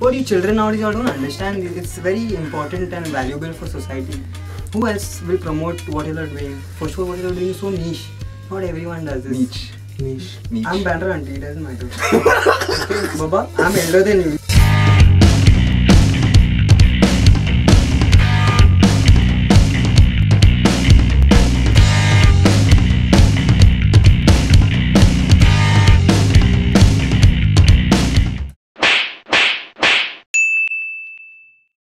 But you children nowadays don't understand. It's very important and valuable for society. Who else will promote what you are doing? For sure, what you are doing is so niche. Not everyone does this. Niche. I'm better, auntie. It doesn't matter. Okay, Baba, I'm elder than you.